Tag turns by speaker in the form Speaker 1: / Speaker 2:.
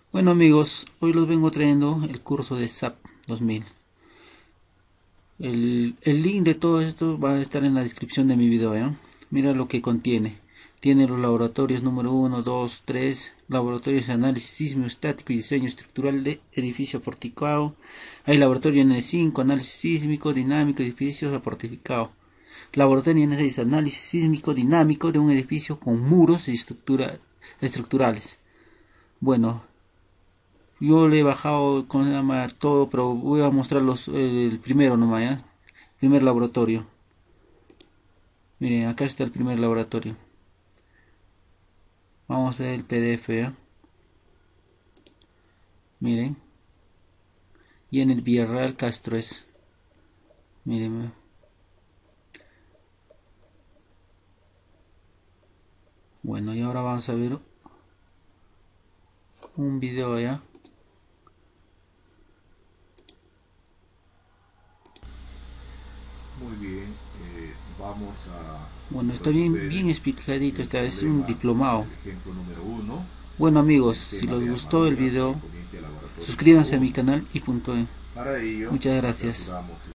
Speaker 1: Bueno amigos, hoy los vengo trayendo el curso de SAP 2000. El link de todo esto va a estar en la descripción de mi video, ¿eh? Mira lo que contiene. Tiene los laboratorios número 1, 2, 3, laboratorios de análisis sísmico, estático y diseño estructural de edificio fortificado. Hay laboratorio N5, análisis sísmico, dinámico, edificios fortificados. Laboratorio N6, análisis sísmico, dinámico de un edificio con muros y estructurales. Bueno, yo le he bajado con se llama todo, pero voy a mostrar el primero nomás, ¿ya? Primer laboratorio. Miren, acá está el primer laboratorio. Vamos a ver el PDF, ¿ya? Miren. Y en el Villarreal Castro es. Miren. Bueno, y ahora vamos a ver un video, ¿ya?
Speaker 2: Muy bien, vamos a
Speaker 1: Bueno, está
Speaker 2: resolver
Speaker 1: bien explicadito,
Speaker 2: el
Speaker 1: esta es un
Speaker 2: problema
Speaker 1: diplomado.
Speaker 2: del ejemplo número uno
Speaker 1: Bueno amigos,
Speaker 2: del
Speaker 1: si
Speaker 2: tema
Speaker 1: les
Speaker 2: de
Speaker 1: gustó el
Speaker 2: armadura
Speaker 1: video,
Speaker 2: correspondiente al laboratorio número
Speaker 1: suscríbanse a mi
Speaker 2: uno.
Speaker 1: canal y punto.
Speaker 2: Para ello,
Speaker 1: Muchas gracias.
Speaker 2: aperturamos